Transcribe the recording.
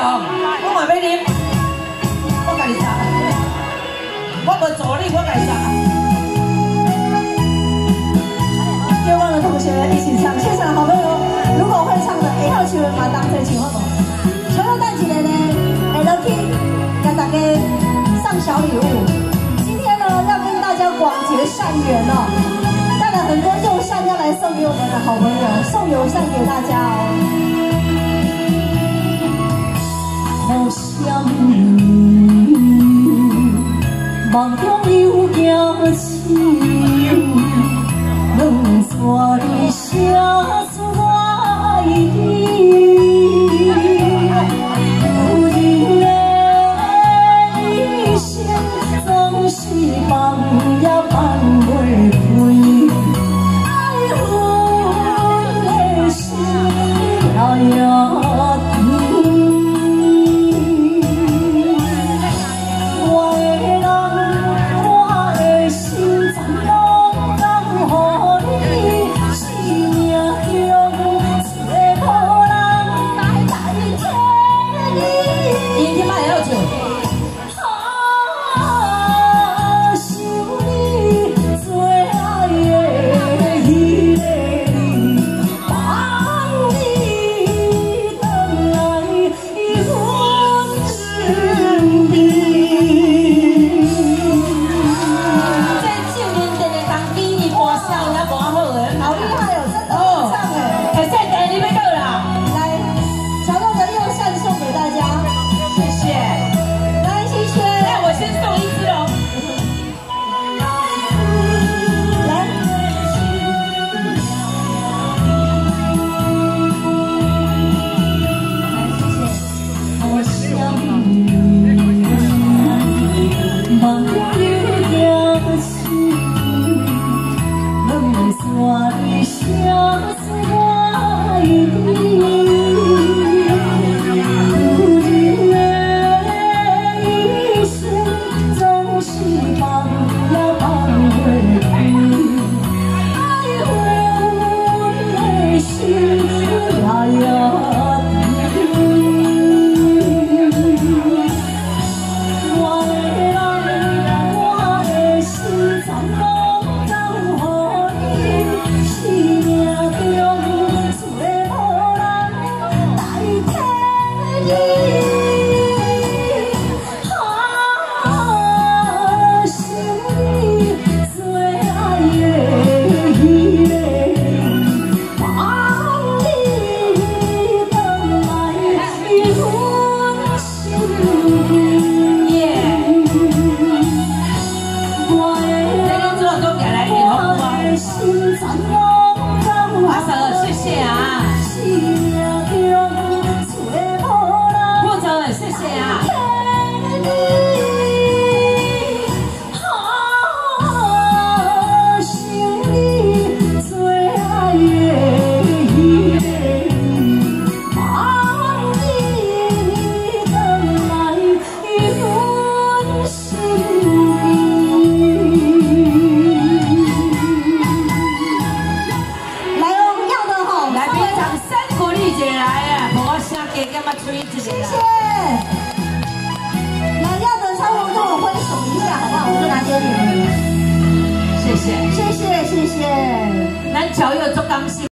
哦，我嘛要啉，我甲你查，我无助你，我甲你查。 希望的同学一起唱，现场好朋友如果会唱的，会唱的嘛，当在请好不好？所有带起来呢，会落去跟大家上小礼物。今天呢，要跟大家广结善缘哦，带了很多友善要来送给我们的好朋友，送友善给大家哦。好相遇，梦中有惊喜，两撮的写出爱意。有人的一生总是放也放袂开，爱恨的心遥遥。 谢谢，来要的超人跟我挥手一下，好不好？我就拿给你们。谢谢，谢谢，谢谢。咱脚有做刚性。